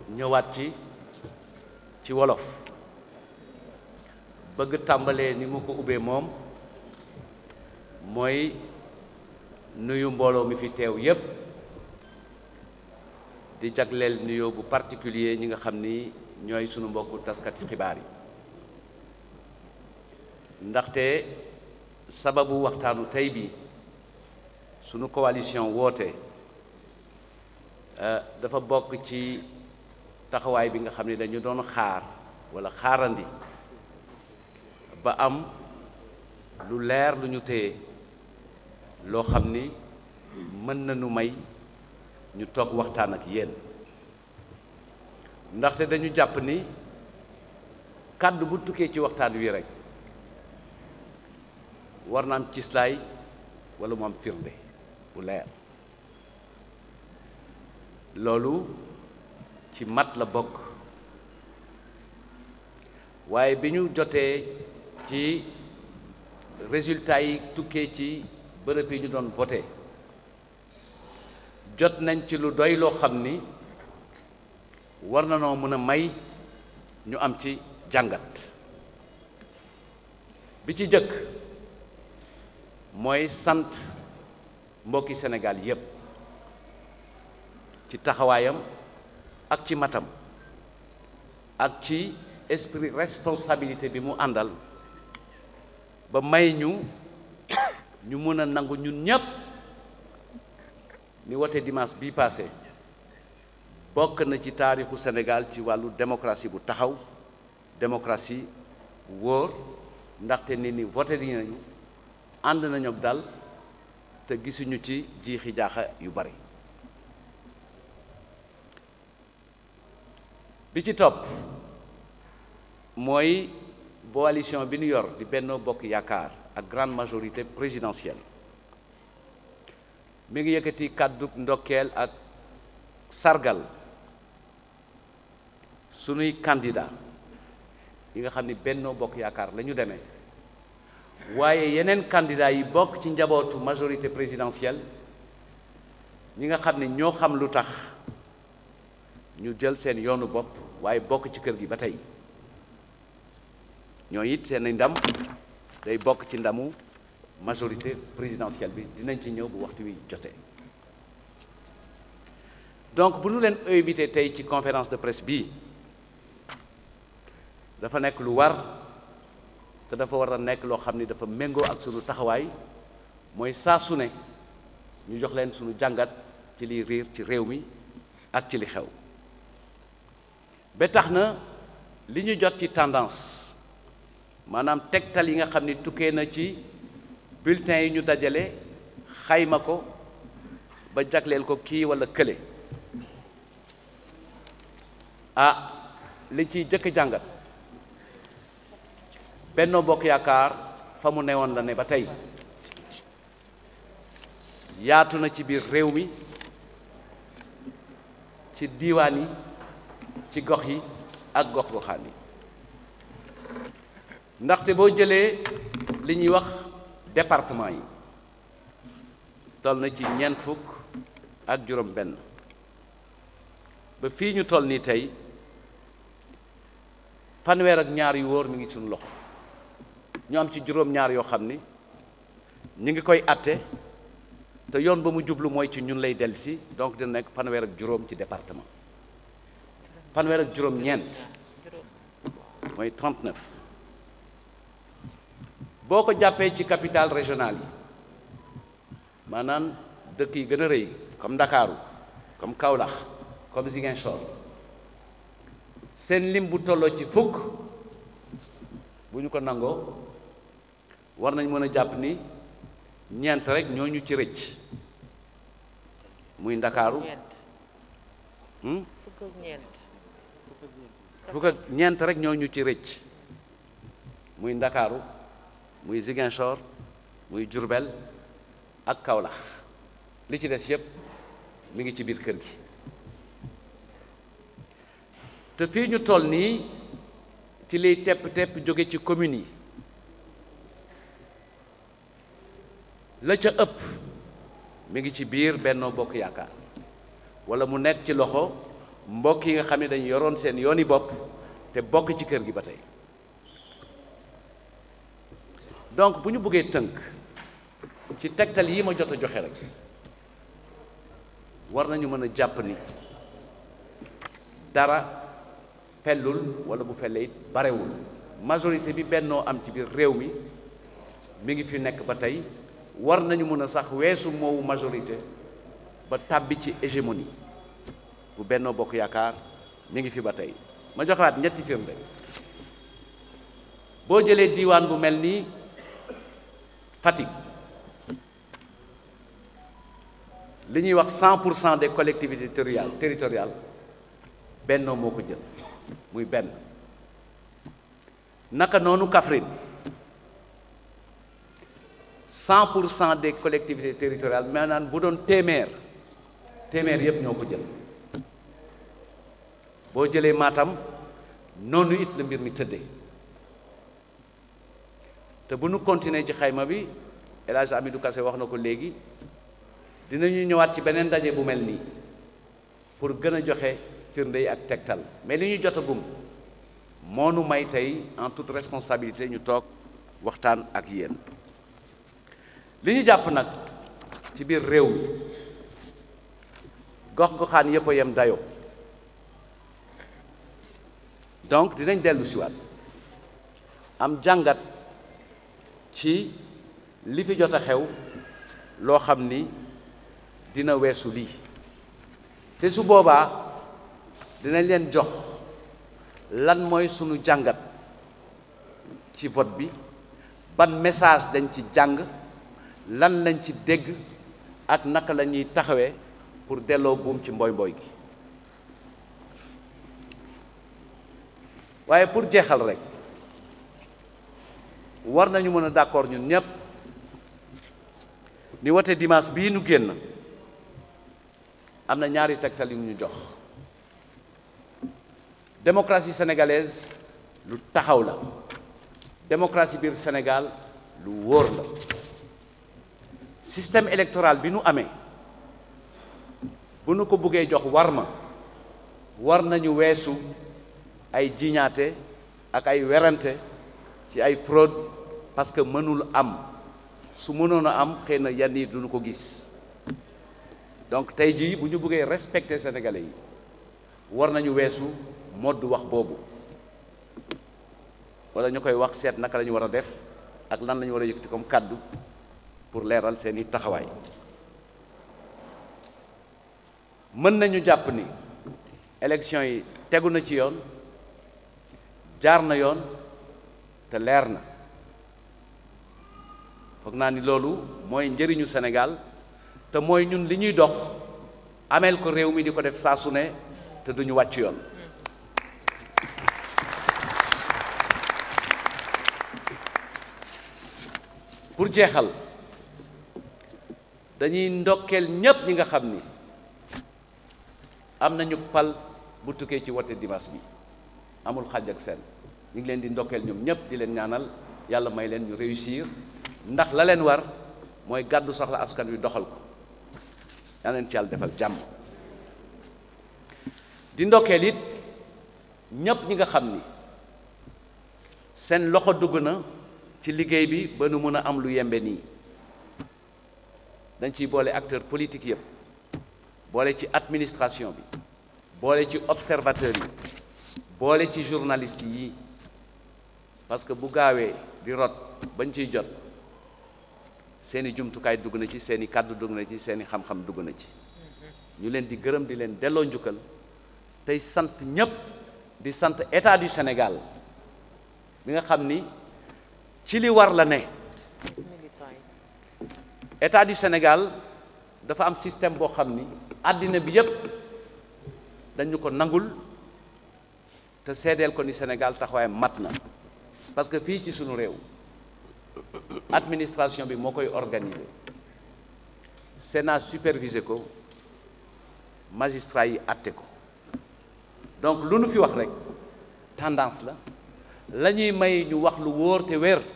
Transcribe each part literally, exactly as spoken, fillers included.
ñëwaat ci ci wolof bëgg tàmbalee ni mu ko ubbee moom mooy nuyu mbooloo mi fi teew yépp di jagleel nuyoo bu particulier ñi nga xam ni ñooy sunu mbokku taskati xibaar yi ndaxte sababu waxtaanu tey bi sunu coalition woote dafa bokk ci taxawaay bi nga xam ne dañu doon xaar walla xaarandi ba am lu leer lu ñu téye loo xam ni mën nañu may ñu toog waxtaan ak yéen ndaxte dañu jàpp ni kàddu bu tukkee ci waxtaan wi rekk war na am cislaay walla mu am firnde bu leer loolu ci mat la bokk waaye bi ñu jotee ci résultats yi tukkee ci bërëb yi ñu doon voté jot nañ ci lu doy loo xam ni war na noo mën a may ñu am ci jàngat bi ci jëkk mooy sant mbokki Sénégal yépp ci taxawaayam ak ci matam ak ci esprit responsabilité bi mu àndal ba may ñu ñu mën a nangu ñun ñépp ni wote dimanche bii passé bokk na ci taarixu Sénégal ci wàllu démocratie bu taxaw démocratie bu wóor ndaxte nit ñi voté di nañu ànd nañu ak dal te gisuñu ci jiixi jaaxa yu bari bi ci topp mooy coalition bi ñu yor di Benno Bokk Yaakaar ak grande majorité présidentielle mi ngi yëkkati kàddu ndokkeel ak sargal sunuy candidat yi nga xam ni Benno Bokk Yaakaar la ñu demee waaye yeneen candidat yi bokk ci njabootu majorité présidentielle ñi nga xam ne ñoo xam lu tax ñu jël seen yoonu bopp waaye bokk ci kër gi ba tey ñoo it seen ndam day bokk ci ndamu majorité présidentielle bi dinañ ci ñëw bu waxtu wi jotee donc bu ñu leen invité tey ci conférence de presse bii dafa nekk lu war te dafa war a nekk loo xam ni dafa méngoo ak sunu taxawaay mooy saa su ne ñu jox leen sunu jàngat ci liy riir ci réew mi ak ci li xew ba tax na li ñu jot ci tendance maanaam tegtal yi nga xam ni tukkee na ci bulletin yi ñu dajale xayma ko ba jagleel ko kii walla kële ah li ciy jëkk jàngat Benno Bokk Yaakaar fa mu newoon la ne ba tey yaatu na ci biir réew mi ci diiwaan yi ci gox yi ak gox goxaan yi ndaxte boo jëlee li ñuy wax département yi toll na ci ñeent fukk ak juróom benn ba fii ñu toll nii tey fanweer ak ñaar yu wóor mi ngi suñu loxo ñu am ci juróom ñaar yoo xam ni ñu ngi koy atte te yoon ba mu jublu mooy ci ñun lay dellusi donc dina nekk fanweer ak juróom ci département fanweer ak juróom ñeent mooy trente-neuf boo ko jàppee ci capitale régionale yi maanaam dëkk yi gën a rëy comme Ndakaaru comme Kaolack comme Ziguinchor seen lim bu tolloo ci fukk bu ñu ko nangoo war nañ mën a jàpp ni ñeent rek ñoo ñu ci rëcc muy Ndakaaru fukk ak ñeent fukk ak ñeent rek ñoo ñu ci rëcc muy Ndakaaru muy Ziguinchor muy Diourbel ak Kaolack li ci des yépp mi ngi ci biir kër gi te fii ñu toll nii ci liy tepp-tepp jóge ci communes yi la ca ëpp mi ngi ci biir Benno Bokk Yaakaar walla mu nekk ci loxo mbokk yi nga xam ne dañu yoroon seen yooni bopp te bokk ci kër gi ba tey. donc bu ñu bëggee tënk ci tegtal yi ma jot a joxe rek war nañu mën a jàpp ni dara fellul wala bu felle it barewul. majorité bi bennoo am ci biir réew mi mi ngi fi nekk ba tey war nañu mën a sax weesu moowu majorité ba tàbbi ci hégémonie bu Benno Bokk Yaakaar mi ngi fi ba tey. ma joxewaat ñetti firnde boo jëlee diiwaan bu mel nii Fatick li ñuy wax cent pour cent des collectivités territoriales territoriales Benno moo ko jël muy benn. naka noonu Kaffrine cent pour cent des collectivités territoriales maanaam bu doon téeméer téeméer yépp ñoo ko jël. boo jëlee Matam noonu it la mbir mi tëddee te bu nu continuer ci xayma bi El Hadj Amidou Kassé wax na ko léegi dinañu ñëwaat ci beneen ndaje bu mel nii pour gën a joxe firnde yi ak tegtal mais li ñu jotagum moo nu may tey en toute responsabilité ñu toog waxtaan ak yéen. li ñu jàpp nag ci biir réew mi gox-goxaan yëpp a yem dayoo. donc dinañ dellu siwaat am jàngat ci li fi jot a xew loo xam ni dina weesu lii te su boobaa dinañ leen jox lan mooy sunu jàngat ci vote bi ban message dañ ci jàng lan lañ ci dégg ak naka la ñuy taxawee pour delloo buum ci mboy mboy gi. waaye pour jeexal rek war nañu mën a d'accord ñun ñépp ni wote dimanche bii nu génn am na ñaari tegtal yu ñu jox. démocratie sénégalaise lu taxaw la démocratie biir Sénégal lu wóor la système électoral bi nu amee bu nu ko bëggee jox war ma war nañu weesu ay jiñaate ak ay werante ci ay fraude parce que mënul am su mënoon a am xëy na yenn yi duñu ko gis. donc tey jii bu ñu bëggee respecter sénégalais yi war nañu weesu mode wax boobu wala ñu koy wax seet naka la ñu war a def ak lan la ñu war a yëkkati comme kàddu pour leeral seeni taxawaay. mën nañu jàpp ni élection yi tegu na ci yoon jaar na yoon te leer na foog naa ni loolu mooy njëriñu Sénégal te mooy ñun li ñuy dox ameel ko réew mi di ko def saa su ne te duñu wàcc yoon. pour jeexal dañuy ndokkeel ñépp ñi nga xam ni am nañu pal bu tukkee ci wote dimanche bi amul xàjj ak seen ñu ngi leen di ndokkeel ñoom ñépp di leen ñaanal yàlla may leen ñu réussir ndax la leen war mooy gàddu soxla askan wi doxal ko yàlla leen ci yàlla defal jàmm. di ndokkeel it ñépp ñi nga xam ni seen loxo dugg na ci liggéey bi ba nu mën a am lu yembe nii dañ ciy boole acteur politique yépp boole ci administration bi boole ci observateur yi boole ci journaliste yi parce que bu gaawee di rot bañ ciy jot seeni jumtukaay dugg na ci seeni kàddu dugg na ci seeni xam-xam dugg na ci ñu leen di gërëm di leen delloo njukkal tey sant ñépp di sant état du Sénégal bi nga xam ni ci li war la ne. état du Sénégal dafa am système boo xam ni àddina bi yépp dañu ko nangul te seedeel ko ni Sénégal taxawaay mat na parce que fii ci sunu réew administration bi moo koy organiser Sénat supervisé ko magistrat yi àtte ko donc lu nu fi wax rek tendance la la ñuy may ñu wax lu wóor te wér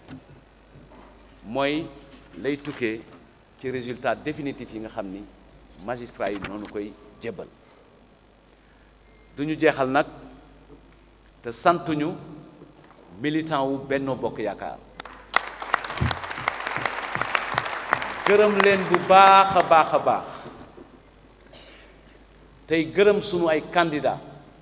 mooy lay tukkee ci résultat définitif yi nga xam ni magistrat yi noonu koy jébbal duñu jeexal nag te santuñu militant wu Benno Bokk Yaakaar gërëm leen bu baax a baax a baax tey gërëm sunu ay candidat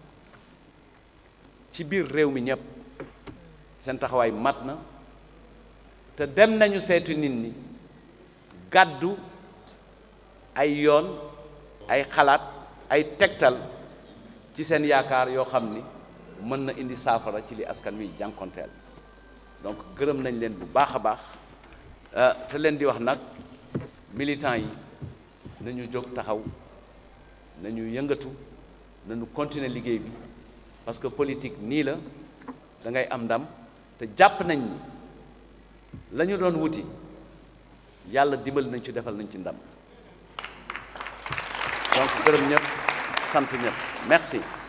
ci biir réew mi ñépp seen taxawaay mat na te dem nañu seetu nit ñi gàddu ay yoon ay xalaat ay tegtal ci seen yaakaar yoo xam ni mën na indi saafara ci li askan wi jànkonteel donc gërëm nañ leen bu baax a baax te leen di wax nag militants yi nañu jóg taxaw nañu yëngatu nañu continuer liggéey bi parce que politique nii la da ngay am ndam te jàpp nañ ni la ñu doon wuti yàlla dimbali nañ ci defal nañ ci ndam donc gërëm ñëpp sant ñëpp merci